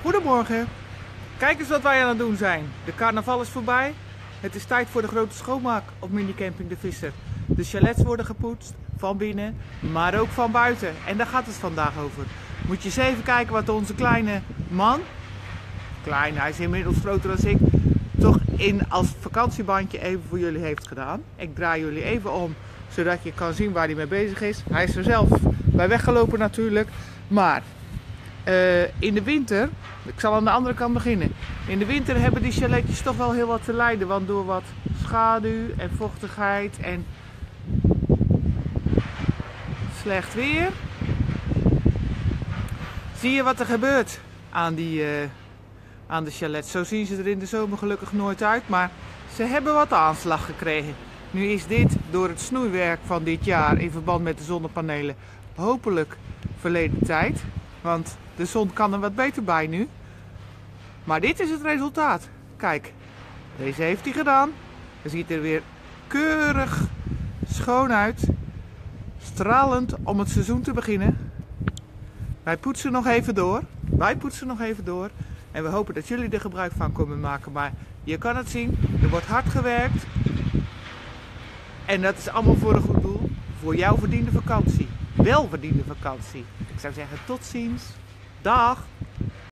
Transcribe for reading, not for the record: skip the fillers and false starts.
Goedemorgen. Kijk eens wat wij aan het doen zijn. De carnaval is voorbij. Het is tijd voor de grote schoonmaak op minicamping De Visser. De chalets worden gepoetst, van binnen, maar ook van buiten. En daar gaat het vandaag over. Moet je eens even kijken wat onze kleine man, klein, hij is inmiddels groter dan ik, toch als vakantiebandje even voor jullie heeft gedaan. Ik draai jullie even om, zodat je kan zien waar hij mee bezig is. Hij is er zelf bij weggelopen natuurlijk, maar in de winter, ik zal aan de andere kant beginnen. In de winter hebben die chaletjes toch wel heel wat te lijden, want door wat schaduw en vochtigheid en slecht weer, zie je wat er gebeurt aan de chalets. Zo zien ze er in de zomer gelukkig nooit uit, maar ze hebben wat aanslag gekregen. Nu is dit door het snoeiwerk van dit jaar in verband met de zonnepanelen hopelijk verleden tijd. Want de zon kan er wat beter bij nu. Maar dit is het resultaat. Kijk, deze heeft hij gedaan. Het ziet er weer keurig schoon uit. Stralend om het seizoen te beginnen. Wij poetsen nog even door. En we hopen dat jullie er gebruik van kunnen maken. Maar je kan het zien, er wordt hard gewerkt. En dat is allemaal voor een goed doel. Voor jouw verdiende vakantie. Welverdiende vakantie. Ik zou zeggen tot ziens. Dag.